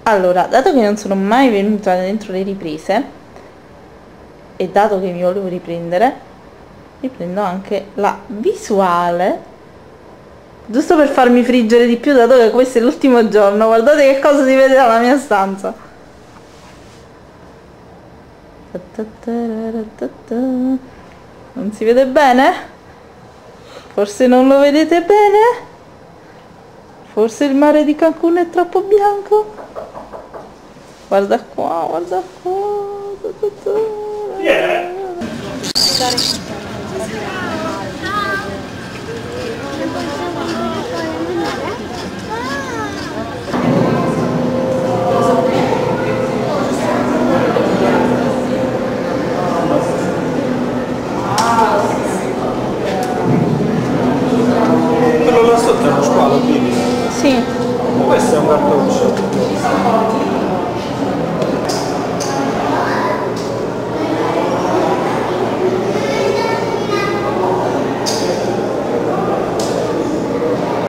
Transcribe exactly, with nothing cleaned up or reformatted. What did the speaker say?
Allora, dato che non sono mai venuta dentro le riprese e dato che mi volevo riprendere, riprendo anche la visuale, giusto per farmi friggere di più, dato che questo è l'ultimo giorno. Guardate che cosa si vede dalla mia stanza. Non si vede bene? Forse non lo vedete bene? Forse il mare di Cancun è troppo bianco? Guarda qua, guarda qua. Yeah. Quello là sotto è uno squalo, quindi? Sì. Questo è un cartoccio.